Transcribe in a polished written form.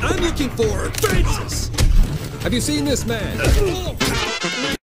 I'm looking for Francis. Have you seen this man?